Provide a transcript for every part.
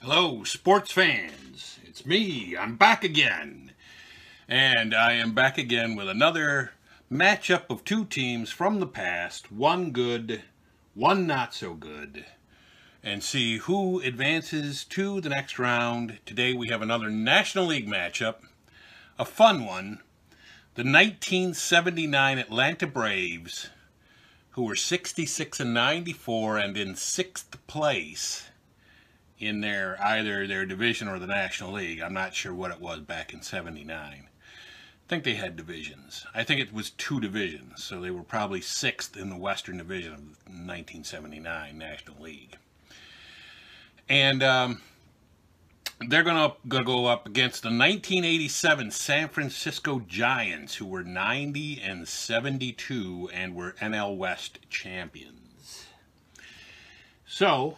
Hello, sports fans. It's me. I'm back again. And I am back again with another matchup of two teams from the past. One good, one not so good. And see who advances to the next round. Today we have another National League matchup. A fun one. The 1979 Atlanta Braves, who were 66-94 and in 6th place in either their division or the National League. I'm not sure what it was back in 79. I think they had divisions. I think it was 2 divisions, so they were probably 6th in the Western Division of the 1979 National League. And they're gonna go up against the 1987 San Francisco Giants, who were 90-72 and were NL West champions. So,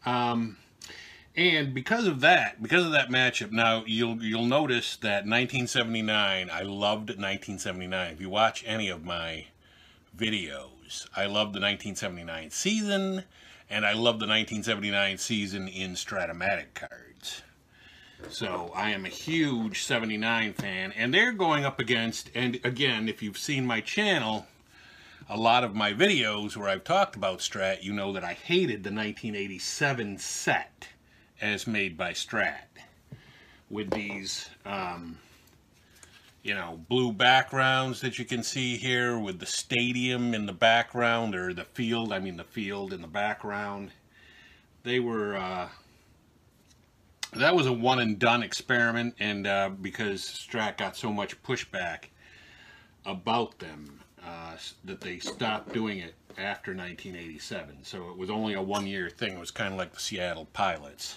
and because of that matchup, now you'll notice that 1979, I loved 1979. If you watch any of my videos, I love the 1979 season, and I love the 1979 season in Stratomatic cards. So I am a huge 79 fan, and they're going up against, and again, if you've seen my channel, a lot of my videos where I've talked about Strat, you know that I hated the 1987 set as made by Strat, with these, blue backgrounds that you can see here, with the stadium in the background, or the field in the background. They were, that was a one and done experiment, and because Strat got so much pushback about them, that they stopped doing it after 1987. So it was only a one-year thing. It was kind of like the Seattle Pilots.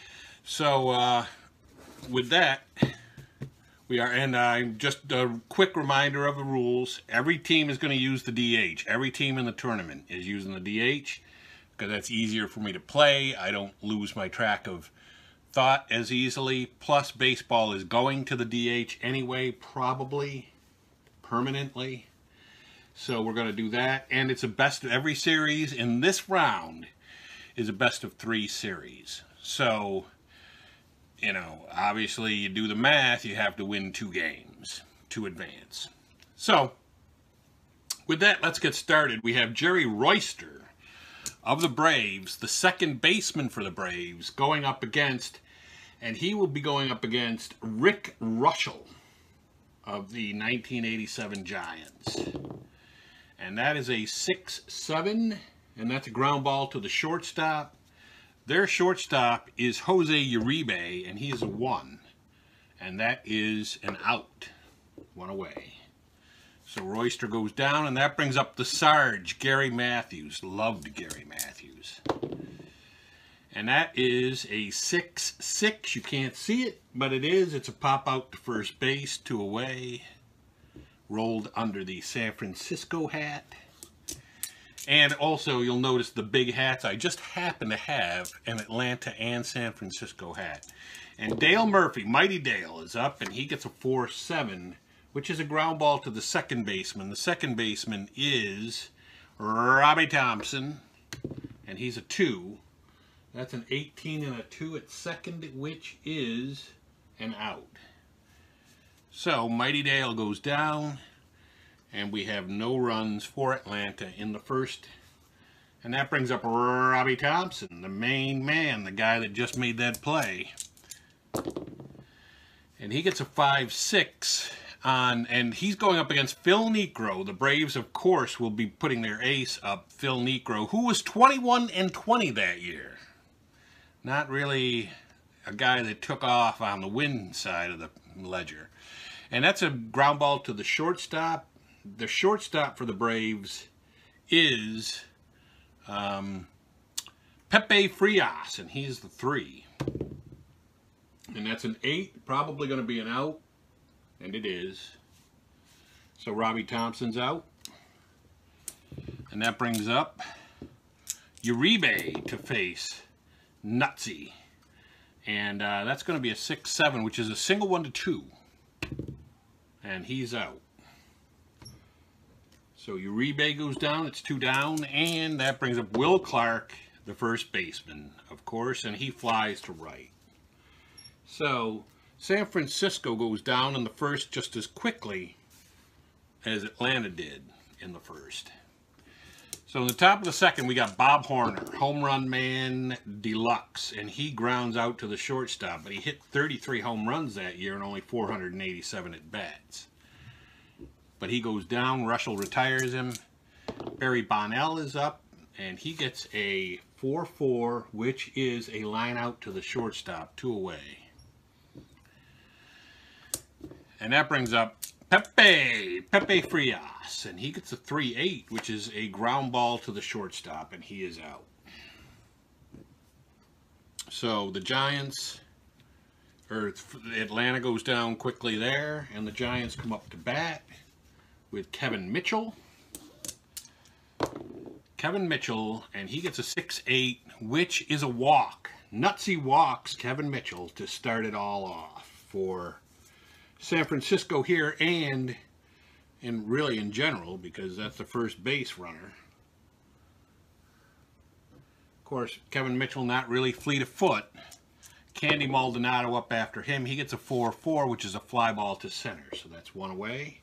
So with that, we are, and just a quick reminder of the rules. Every team is going to use the DH. Every team in the tournament is using the DH because that's easier for me to play. I don't lose my track of thought as easily. Plus, baseball is going to the DH anyway, probably permanently. So we're going to do that, and it's a best of every series in this round is a best of 3 series. So, obviously you do the math, you have to win 2 games to advance. So, with that, let's get started. We have Jerry Reuschel of the Braves, the second baseman for the Braves, going up against, and he will be going up against Rick Reuschel of the 1987 Giants. And that is a 6-7, and that's a ground ball to the shortstop. Their shortstop is Jose Uribe, and he is a 1. And that is an out. 1 away. So Royster goes down, and that brings up the Sarge, Gary Matthews. Loved Gary Matthews. And that is a 6-6. You can't see it, but it is. It's a pop out to first base, 2 away. Rolled under the San Francisco hat. And also, you'll notice the big hats. I just happen to have an Atlanta and San Francisco hat. And Dale Murphy, Mighty Dale, is up, and he gets a 4-7, which is a ground ball to the second baseman. The second baseman is Robbie Thompson, and he's a 2. That's an 18 and a 2 at second, which is an out. So, Mighty Dale goes down, and we have no runs for Atlanta in the first. And that brings up Robbie Thompson, the main man, the guy that just made that play. And he gets a 5-6 on, and he's going up against Phil Niekro. The Braves, of course, will be putting their ace up, Phil Niekro, who was 21-20 that year. Not really a guy that took off on the win side of the ledger. And that's a ground ball to the shortstop. The shortstop for the Braves is Pepe Frias, and he's the 3. And that's an 8, probably going to be an out, and it is. So Robbie Thompson's out. And that brings up Uribe to face Nutsy. And that's going to be a 6-7, which is a single 1-2. And he's out. So Uribe goes down, it's 2 down, and that brings up Will Clark, the first baseman, of course, and he flies to right. So San Francisco goes down in the first just as quickly as Atlanta did in the first. So in the top of the second, we got Bob Horner, home run man deluxe, and he grounds out to the shortstop, but he hit 33 home runs that year and only 487 at bats. But he goes down, Reuschel retires him. Barry Bonnell is up, and he gets a 4-4, which is a line out to the shortstop, 2 away. And that brings up Pepe Frias, and he gets a 3-8, which is a ground ball to the shortstop, and he is out. So the Giants, or Atlanta goes down quickly there, and the Giants come up to bat with Kevin Mitchell. And he gets a 6-8, which is a walk. Nutsy walks Kevin Mitchell to start it all off for San Francisco here, and really in general, because that's the first base runner. Of course, Kevin Mitchell not really fleet of foot. Candy Maldonado up after him. He gets a 4-4, which is a fly ball to center, so that's 1 away.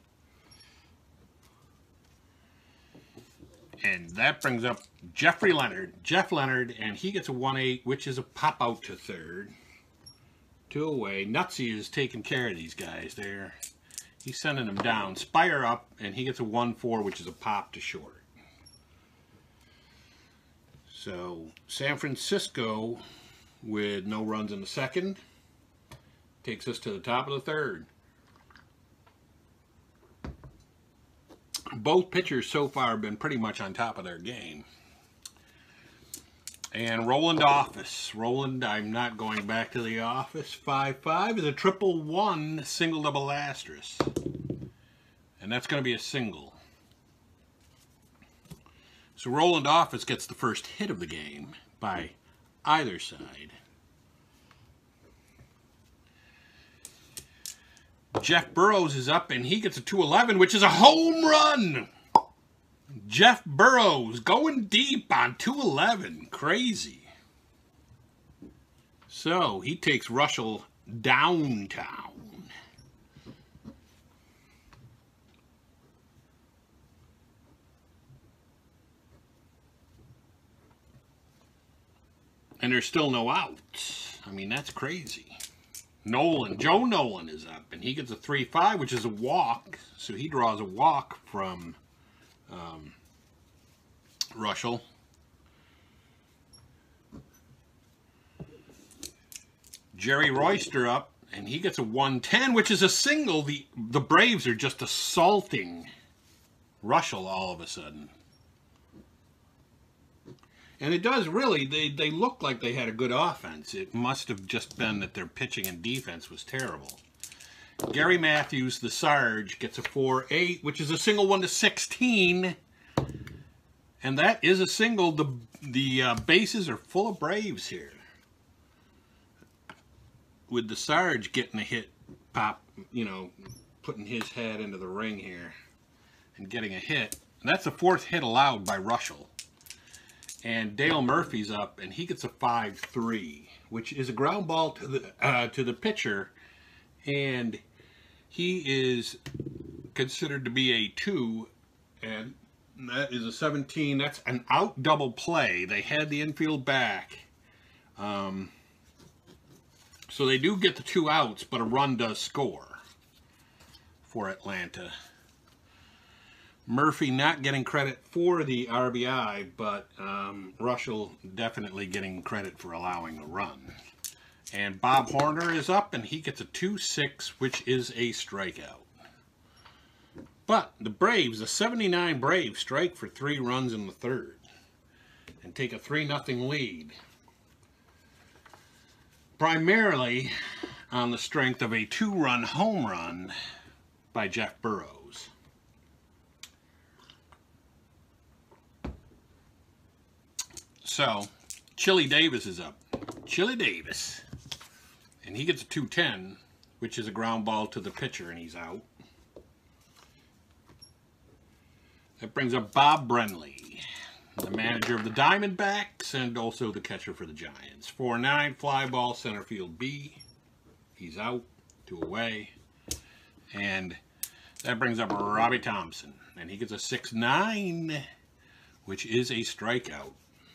And that brings up Jeff Leonard, and he gets a 1-8, which is a pop out to third. 2 away. Nutsy is taking care of these guys there. He's sending them down. Spire up, and he gets a 1-4, which is a pop to short. So San Francisco, with no runs in the second, takes us to the top of the third. Both pitchers so far have been pretty much on top of their game. And Roland Office. Roland, I'm not going back to the office. 5-5 is a 1-1 single-double asterisk. And that's going to be a single. So Roland Office gets the first hit of the game by either side. Jeff Burrows is up, and he gets a 2-11, which is a home run. Jeff Burrows going deep on 2-11. Crazy. So he takes Reuschel downtown. And there's still no outs. I mean, that's crazy. Joe Nolan is up, and he gets a 3-5, which is a walk. So he draws a walk from Reuschel. Jerry Royster up, and he gets a 1-10, which is a single. The Braves are just assaulting Reuschel all of a sudden. And it does really, they look like they had a good offense. It must have just been that their pitching and defense was terrible. Gary Matthews, the Sarge, gets a 4-8, which is a single 1-16. And that is a single. The bases are full of Braves here. With the Sarge getting a hit, putting his head into the ring here and getting a hit. And that's the 4th hit allowed by Reuschel. And Dale Murphy's up, and he gets a 5-3, which is a ground ball to the pitcher, and he is considered to be a 2, and that is a 17. That's an out double play. They had the infield back, so they do get the 2 outs, but a run does score for Atlanta. Murphy not getting credit for the RBI, but Reuschel definitely getting credit for allowing the run. And Bob Horner is up, and he gets a 2-6, which is a strikeout. But the Braves, the 79 Braves, strike for 3 runs in the third and take a 3-0 lead. Primarily on the strength of a 2-run home run by Jeff Burrows. So, Chili Davis is up. Chili Davis. And he gets a 2-10, which is a ground ball to the pitcher, and he's out. That brings up Bob Brenly. the manager of the Diamondbacks and also the catcher for the Giants. 4-9, fly ball, center field B. He's out, 2 away. And that brings up Robbie Thompson. And he gets a 6-9, which is a strikeout.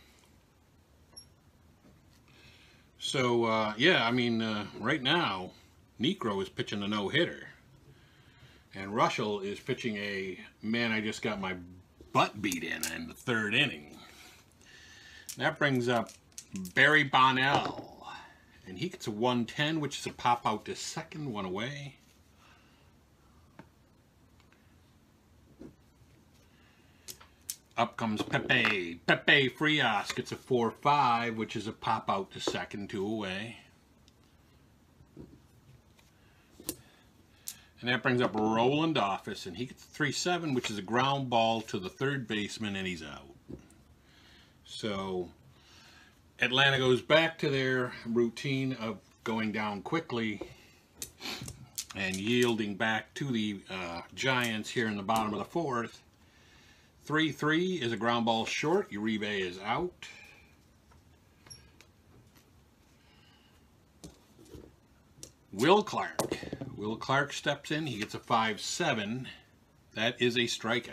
So, yeah, I mean, right now, Niekro is pitching a no-hitter. And Reuschel is pitching a, man, I just got my butt beat in the 3rd inning. That brings up Barry Bonnell. And he gets a 1-10, which is a pop out to second, 1 away. Up comes Pepe. Pepe Frias gets a 4-5, which is a pop out to second, 2 away. And that brings up Roland Office, and he gets a 3-7, which is a ground ball to the 3rd baseman, and he's out. So Atlanta goes back to their routine of going down quickly and yielding back to the Giants here in the bottom of the 4th. 3-3 is a ground ball short. Uribe is out. Will Clark. Will Clark steps in. He gets a 5-7. That is a strikeout.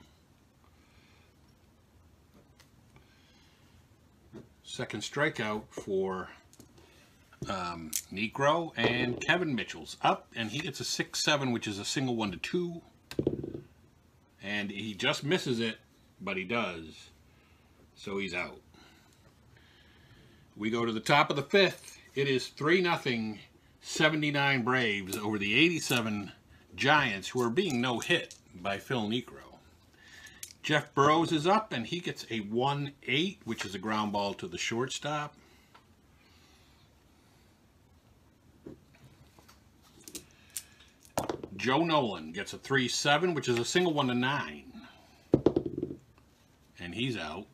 Second strikeout for Niekro, and Kevin Mitchell's up, and he gets a 6-7, which is a single 1-2. And he just misses it, but he does. So he's out. We go to the top of the 5th. It is 3-0, 79 Braves over the 87 Giants, who are being no-hit by Phil Niekro. Jeff Burrows is up, and he gets a 1-8, which is a ground ball to the shortstop. Joe Nolan gets a 3-7, which is a single 1-9. And he's out.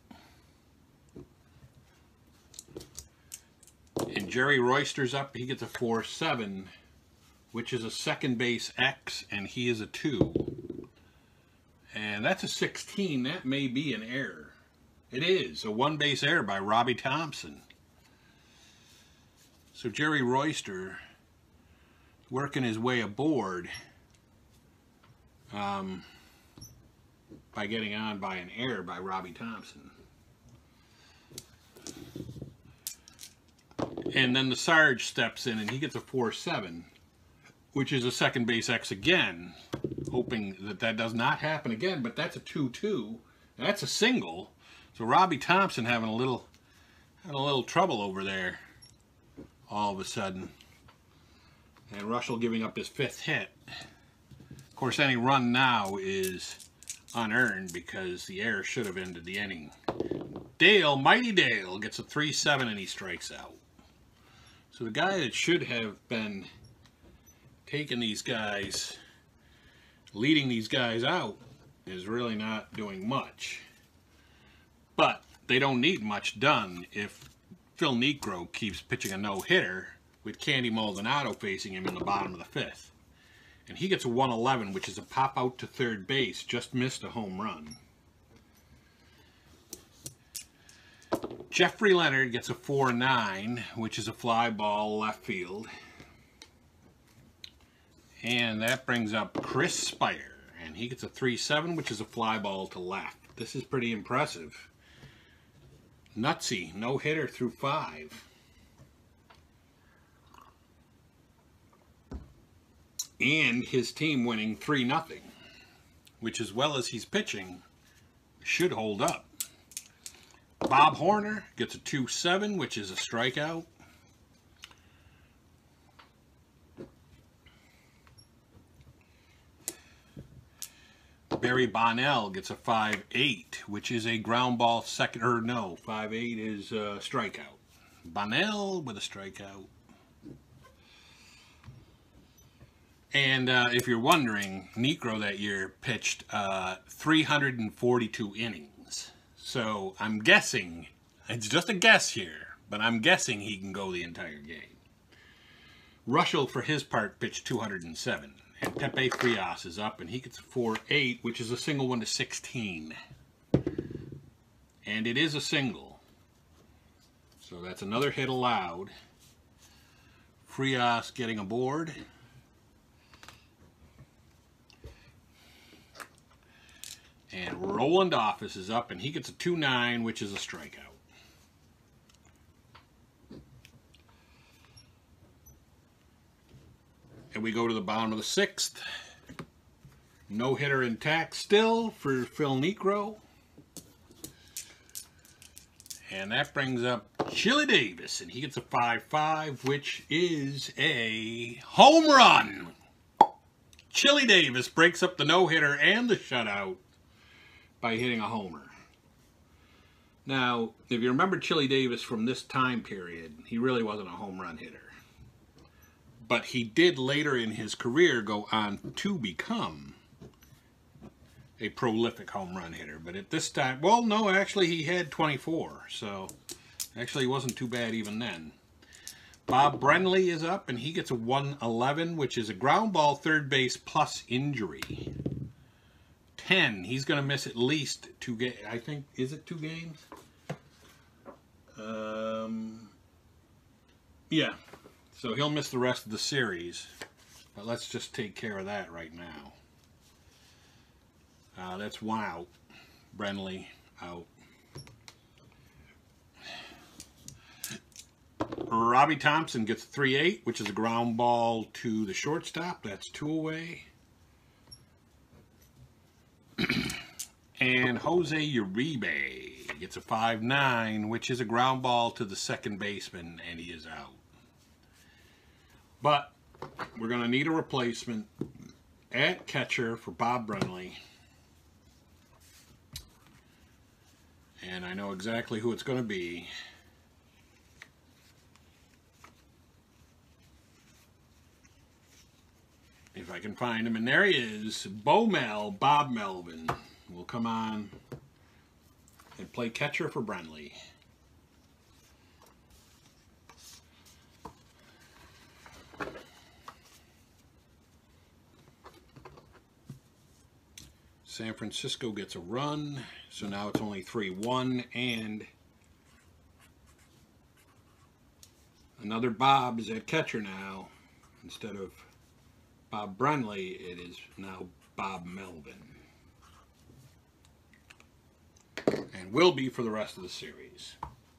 And Jerry Royster's up. He gets a 4-7, which is a second base X, and he is a 2. And that's a 16. That may be an error. It is a 1-base error by Robbie Thompson. So Jerry Royster working his way aboard by getting on by an error by Robbie Thompson. And then the Sarge steps in and he gets a 4-7, which is a second base X again, hoping that that does not happen again, but that's a 2-2. That's a single. So Robbie Thompson having a little trouble over there all of a sudden. And Reuschel giving up his 5th hit. Of course, any run now is unearned because the error should have ended the inning. Dale, Mighty Dale, gets a 3-7 and he strikes out. So the guy that should have been taking these guys, leading these guys out, is really not doing much. But they don't need much done if Phil Niekro keeps pitching a no-hitter with Candy Maldonado facing him in the bottom of the 5th. And he gets a 1-11, which is a pop out to third base. Just missed a home run. Jeffrey Leonard gets a 4-9, which is a fly ball left field. And that brings up Chris Spire. And he gets a 3-7, which is a fly ball to left. This is pretty impressive. Nutsy, no hitter through 5. And his team winning 3-0, which, as well as he's pitching, should hold up. Bob Horner gets a 2-7, which is a strikeout. Barry Bonnell gets a 5-8, which is a ground ball second, or no, 5-8 is a strikeout. Bonnell with a strikeout. And if you're wondering, Niekro that year pitched 342 innings. So I'm guessing, it's just a guess here, but I'm guessing he can go the entire game. Reuschel, for his part, pitched 207. And Pepe Frias is up, and he gets a 4-8, which is a single 1-16. and it is a single. So that's another hit allowed. Frias getting aboard. And Roland Office is up, and he gets a 2-9, which is a strikeout. And we go to the bottom of the 6th. No hitter intact still for Phil Niekro. And that brings up Chili Davis, and he gets a 5-5, which is a home run. Chili Davis breaks up the no-hitter and the shutout by hitting a homer. Now, if you remember Chili Davis from this time period, he really wasn't a home run hitter. But he did later in his career go on to become a prolific home run hitter. But at this time, well, no, actually he had 24. So actually he wasn't too bad even then. Bob Brenly is up, and he gets a 1-11, which is a ground ball third base plus injury. 10. He's going to miss at least 2 games. I think, is it 2 games? Yeah. So he'll miss the rest of the series. But let's just take care of that right now. That's 1 out. Brenly out. Robbie Thompson gets 3-8, which is a ground ball to the shortstop. That's 2 away. And Jose Uribe gets a 5-9, which is a ground ball to the second baseman, and he is out. But we're going to need a replacement at catcher for Bob Brenly. And I know exactly who it's going to be. If I can find him. And there he is. Bob Melvin will come on and play catcher for Brenly. San Francisco gets a run, so now it's only 3-1, and another Bob is at catcher now. Instead of Bob Brenly, it is now Bob Melvin. And will be for the rest of the series.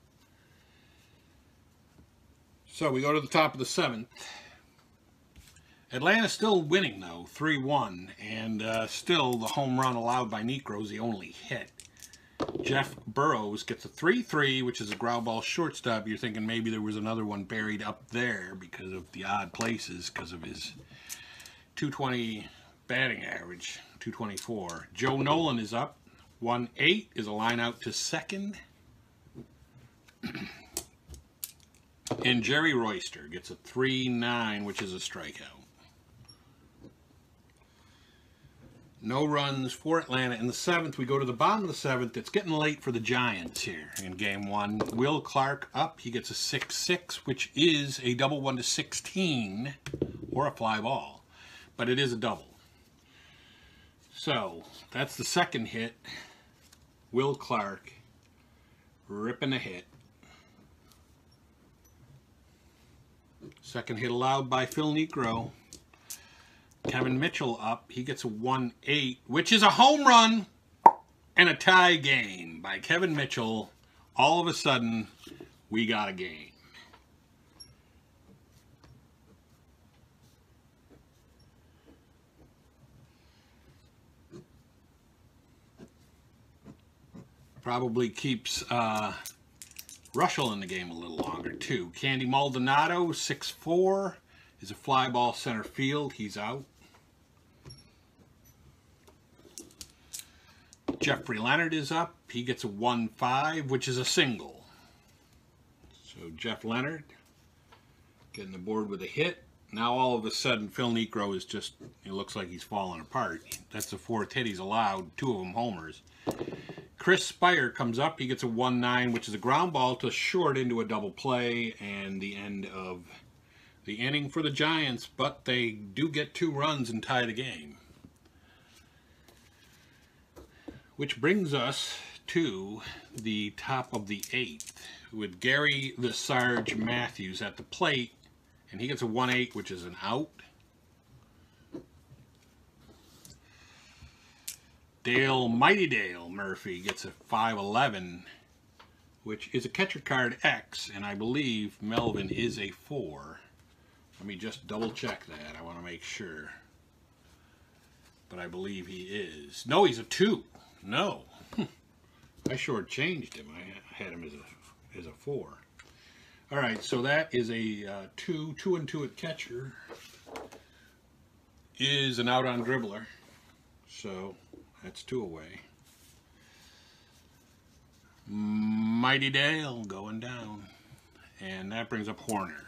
So we go to the top of the 7th. Atlanta's still winning, though, 3-1, and still the home run allowed by Niekro is the only hit. Jeff Burrows gets a 3-3, which is a ground ball shortstop. You're thinking maybe there was another one buried up there because of the odd places, because of his 220 batting average, 224. Joe Nolan is up. 1-8 is a line out to second. And Jerry Royster gets a 3-9, which is a strikeout. No runs for Atlanta. In the 7th, we go to the bottom of the 7th. It's getting late for the Giants here in Game 1. Will Clark up. He gets a 6-6, which is a double 1 to 16 or a fly ball. But it is a double. So, that's the second hit. Will Clark ripping a hit. Second hit allowed by Phil Niekro. Kevin Mitchell up. He gets a 1-8, which is a home run and a tie game by Kevin Mitchell. All of a sudden, we got a game. Probably keeps Reuschel in the game a little longer, too. Candy Maldonado, 6'4", is a fly ball center field. He's out. Jeffrey Leonard is up. He gets a 1-5, which is a single. So Jeff Leonard getting aboard with a hit. Now all of a sudden, Phil Niekro is just, it looks like he's falling apart. That's the 4th hit he's allowed, 2 of them homers. Chris Spire comes up. He gets a 1-9, which is a ground ball to short into a double play, and the end of the inning for the Giants, but they do get 2 runs and tie the game. Which brings us to the top of the 8th with Gary the Sarge Matthews at the plate, and he gets a 1-8, which is an out. Mighty Dale Murphy gets a 5-11, which is a catcher card X, and I believe Melvin is a 4. Let me just double check that. I want to make sure. But I believe he is. No, he's a 2. No. I shortchanged him. I had him as a 4. All right, so that is a 2. 2-2 at catcher is an out on dribbler. So that's 2 away. Mighty Dale going down. And that brings up Horner.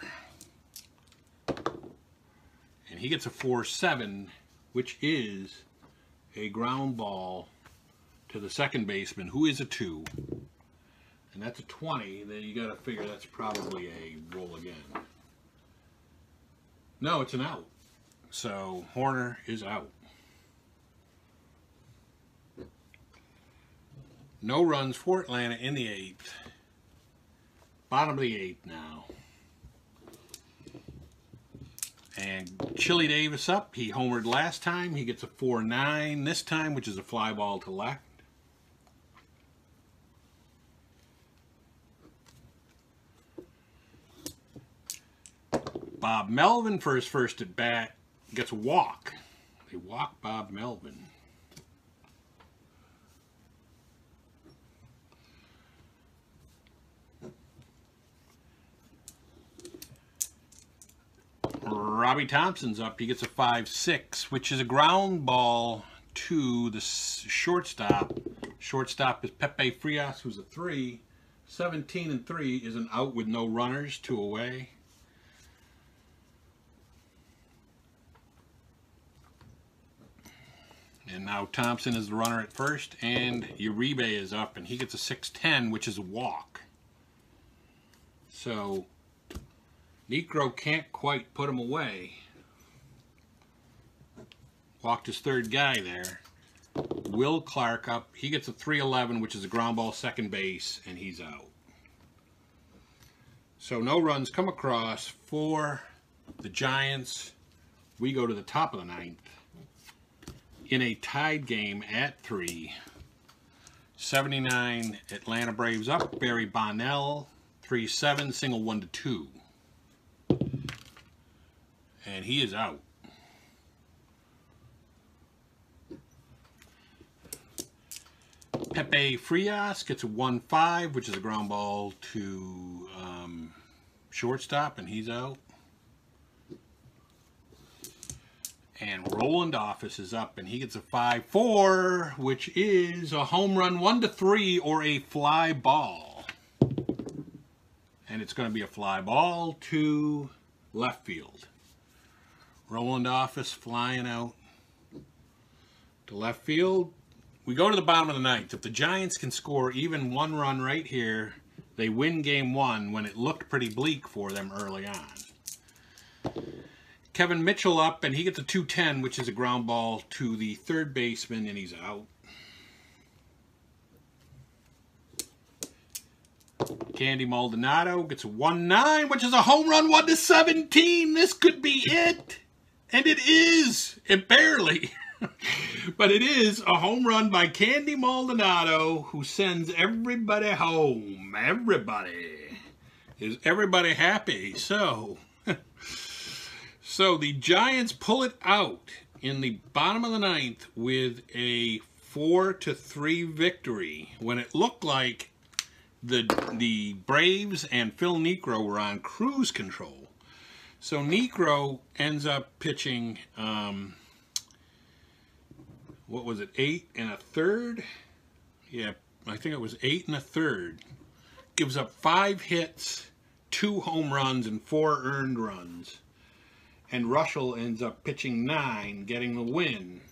And he gets a 4-7, which is a ground ball to the second baseman, who is a 2. And that's a 20. Then you got to figure that's probably a roll again. No, it's an out. So Horner is out. No runs for Atlanta in the 8th. Bottom of the 8th now. And Chili Davis up. He homered last time. He gets a 4-9 this time, which is a fly ball to left. Bob Melvin for his first at bat gets a walk. They walk Bob Melvin. Robbie Thompson's up. He gets a 5-6, which is a ground ball to the shortstop. Shortstop is Pepe Frias, who's a 3. 17-3 is an out with no runners, 2 away. And now Thompson is the runner at first, and Uribe is up, and he gets a 6-10, which is a walk. So Niekro can't quite put him away. Walked his third guy there. Will Clark up. He gets a 3-11, which is a ground ball second base, and he's out. So no runs come across for the Giants. We go to the top of the 9th. In a tied game at 3. 79 Atlanta Braves up. Barry Bonnell, 3-7, single 1-2. And he is out. Pepe Frias gets a 1-5, which is a ground ball to shortstop, and he's out. And Roland Office is up, and he gets a 5-4, which is a home run 1-3 or a fly ball. And it's going to be a fly ball to left field. Roland Office flying out to left field. We go to the bottom of the 9th. If the Giants can score even 1 run right here, they win game 1 when it looked pretty bleak for them early on. Kevin Mitchell up, and he gets a 2-10, which is a ground ball to the third baseman, and he's out. Candy Maldonado gets a 1-9, which is a home run 1-17. This could be it. And it is. It barely. But it is a home run by Candy Maldonado, who sends everybody home. Everybody. Is everybody happy? So the Giants pull it out in the bottom of the 9th with a 4-3 victory when it looked like the Braves and Phil Niekro were on cruise control. So Niekro ends up pitching, what was it, 8 1/3? Yeah, I think it was 8 1/3. Gives up 5 hits, 2 home runs, and 4 earned runs. And Reuschel ends up pitching 9, getting the win.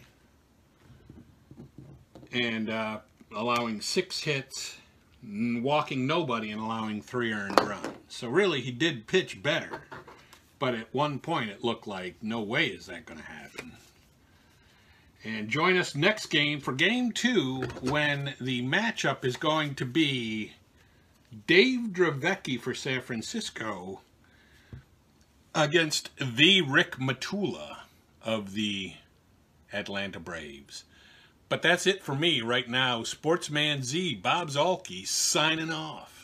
And allowing 6 hits, walking nobody, and allowing 3 earned runs. So really, he did pitch better. But at one point, it looked like, no way is that going to happen. And join us next game for Game 2, when the matchup is going to be Dave Dravecki for San Francisco against the Rick Matula of the Atlanta Braves. But that's it for me right now. Sportsman Z, Bob Zolke, signing off.